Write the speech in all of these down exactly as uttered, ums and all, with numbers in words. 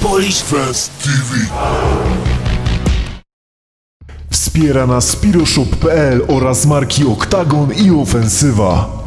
Polish Fest T V. Wspiera nas Spiroshop kropka p l oraz marki Oktagon i Ofensywa.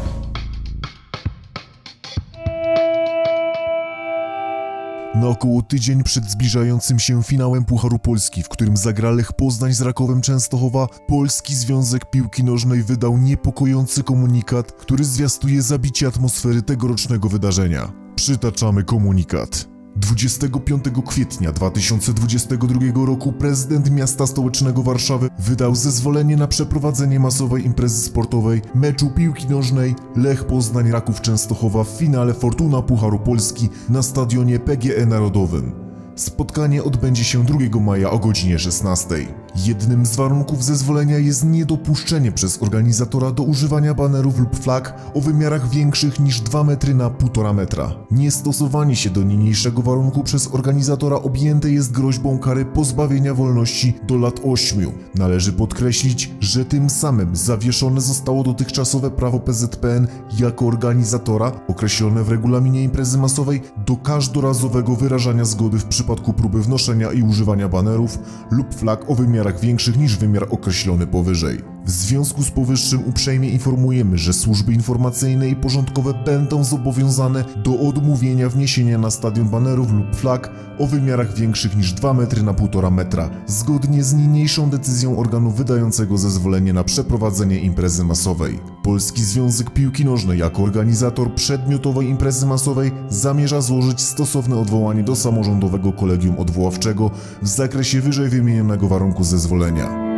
Na około tydzień przed zbliżającym się finałem Pucharu Polski, w którym zagra Lech Poznań z Rakowem Częstochowa, Polski Związek Piłki Nożnej wydał niepokojący komunikat, który zwiastuje zabicie atmosfery tegorocznego wydarzenia. Przytaczamy komunikat. dwudziestego piątego kwietnia dwa tysiące dwudziestego drugiego roku prezydent miasta stołecznego Warszawy wydał zezwolenie na przeprowadzenie masowej imprezy sportowej meczu piłki nożnej Lech Poznań Raków Częstochowa w finale Fortuna Pucharu Polski na stadionie P G E Narodowym. Spotkanie odbędzie się drugiego maja o godzinie szesnastej. Jednym z warunków zezwolenia jest niedopuszczenie przez organizatora do używania banerów lub flag o wymiarach większych niż dwa metry na półtora metra. Niestosowanie się do niniejszego warunku przez organizatora objęte jest groźbą kary pozbawienia wolności do lat ośmiu. Należy podkreślić, że tym samym zawieszone zostało dotychczasowe prawo P Z P N jako organizatora, określone w regulaminie imprezy masowej, do każdorazowego wyrażania zgody w przypadku próby wnoszenia i używania banerów lub flag o wymiarach większych niż wymiar określony powyżej. W związku z powyższym uprzejmie informujemy, że służby informacyjne i porządkowe będą zobowiązane do odmówienia wniesienia na stadion banerów lub flag o wymiarach większych niż dwa metry na półtora metra, zgodnie z niniejszą decyzją organu wydającego zezwolenie na przeprowadzenie imprezy masowej. Polski Związek Piłki Nożnej jako organizator przedmiotowej imprezy masowej zamierza złożyć stosowne odwołanie do samorządowego kolegium odwoławczego w zakresie wyżej wymienionego warunku zezwolenia.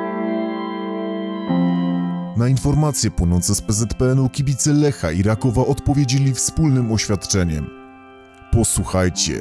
Na informacje płynące z P Z P N u kibice Lecha i Rakowa odpowiedzieli wspólnym oświadczeniem. Posłuchajcie.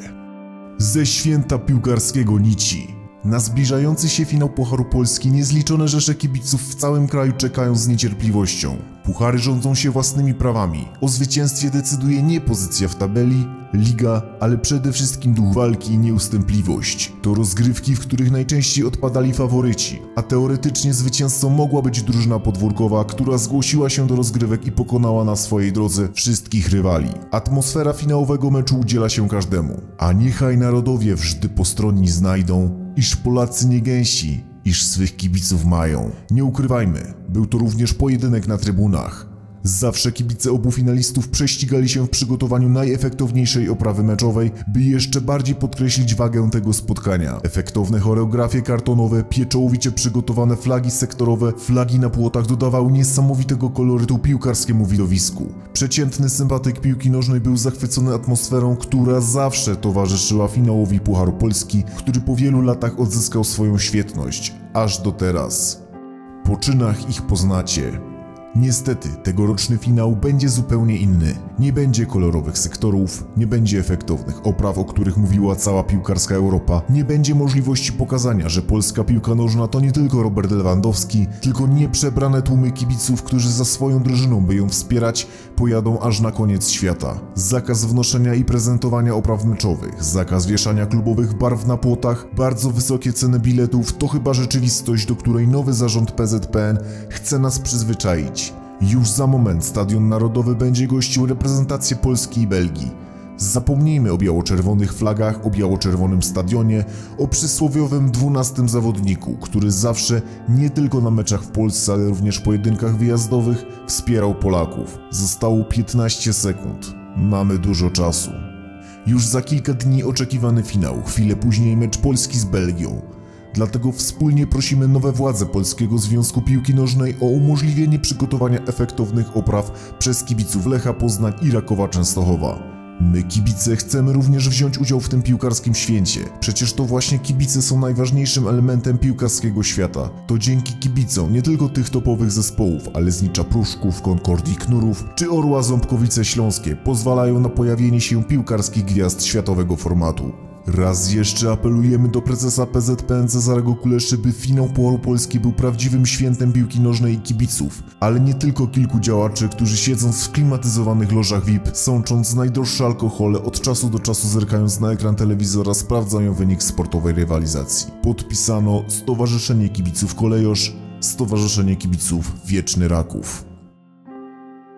Ze święta piłkarskiego nici. Na zbliżający się finał Pucharu Polski niezliczone rzesze kibiców w całym kraju czekają z niecierpliwością. Puchary rządzą się własnymi prawami. O zwycięstwie decyduje nie pozycja w tabeli, liga, ale przede wszystkim duch walki i nieustępliwość. To rozgrywki, w których najczęściej odpadali faworyci, a teoretycznie zwycięzcą mogła być drużyna podwórkowa, która zgłosiła się do rozgrywek i pokonała na swojej drodze wszystkich rywali. Atmosfera finałowego meczu udziela się każdemu. A niechaj narodowie wżdy postronni znajdą, iż Polacy nie gęsi, iż swych kibiców mają. Nie ukrywajmy, był to również pojedynek na trybunach. Zawsze kibice obu finalistów prześcigali się w przygotowaniu najefektowniejszej oprawy meczowej, by jeszcze bardziej podkreślić wagę tego spotkania. Efektowne choreografie kartonowe, pieczołowicie przygotowane flagi sektorowe, flagi na płotach dodawały niesamowitego kolorytu piłkarskiemu widowisku. Przeciętny sympatyk piłki nożnej był zachwycony atmosferą, która zawsze towarzyszyła finałowi Pucharu Polski, który po wielu latach odzyskał swoją świetność, aż do teraz. Po czynach ich poznacie. Niestety, tegoroczny finał będzie zupełnie inny. Nie będzie kolorowych sektorów, nie będzie efektownych opraw, o których mówiła cała piłkarska Europa, nie będzie możliwości pokazania, że polska piłka nożna to nie tylko Robert Lewandowski, tylko nieprzebrane tłumy kibiców, którzy za swoją drużyną, by ją wspierać, pojadą aż na koniec świata. Zakaz wnoszenia i prezentowania opraw meczowych, zakaz wieszania klubowych barw na płotach, bardzo wysokie ceny biletów to chyba rzeczywistość, do której nowy zarząd P Z P N chce nas przyzwyczaić. Już za moment Stadion Narodowy będzie gościł reprezentację Polski i Belgii. Zapomnijmy o biało-czerwonych flagach, o biało-czerwonym stadionie, o przysłowiowym dwunastym zawodniku, który zawsze, nie tylko na meczach w Polsce, ale również w pojedynkach wyjazdowych, wspierał Polaków. Zostało piętnaście sekund. Mamy dużo czasu. Już za kilka dni oczekiwany finał, chwilę później mecz Polski z Belgią. Dlatego wspólnie prosimy nowe władze Polskiego Związku Piłki Nożnej o umożliwienie przygotowania efektownych opraw przez kibiców Lecha Poznań i Rakowa Częstochowa. My, kibice, chcemy również wziąć udział w tym piłkarskim święcie. Przecież to właśnie kibice są najważniejszym elementem piłkarskiego świata. To dzięki kibicom nie tylko tych topowych zespołów, ale Znicza Pruszków, Konkordii Knurów czy Orła Ząbkowice Śląskie pozwalają na pojawienie się piłkarskich gwiazd światowego formatu. Raz jeszcze apelujemy do prezesa P Z P N Cezarego Kuleszy, by finał Pucharu Polski był prawdziwym świętem piłki nożnej i kibiców, ale nie tylko kilku działaczy, którzy siedząc w klimatyzowanych lożach V I P, sącząc najdroższe alkohole, od czasu do czasu zerkając na ekran telewizora, sprawdzają wynik sportowej rywalizacji. Podpisano Stowarzyszenie Kibiców Kolejosz, Stowarzyszenie Kibiców Wieczny Raków.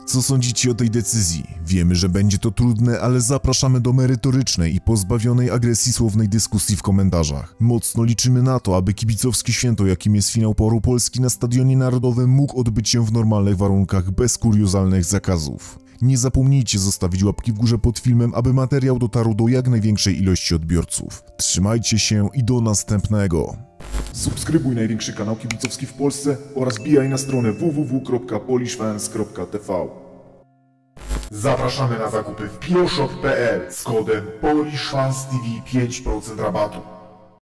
Co sądzicie o tej decyzji? Wiemy, że będzie to trudne, ale zapraszamy do merytorycznej i pozbawionej agresji słownej dyskusji w komentarzach. Mocno liczymy na to, aby kibicowskie święto, jakim jest finał Pucharu Polski na Stadionie Narodowym, mógł odbyć się w normalnych warunkach, bez kuriozalnych zakazów. Nie zapomnijcie zostawić łapki w górze pod filmem, aby materiał dotarł do jak największej ilości odbiorców. Trzymajcie się i do następnego. Subskrybuj największy kanał kibicowski w Polsce oraz wbijaj na stronę w w w kropka polishfans kropka t v. Zapraszamy na zakupy w pioshop kropka p l z kodem polishfans t v pięć procent rabatu.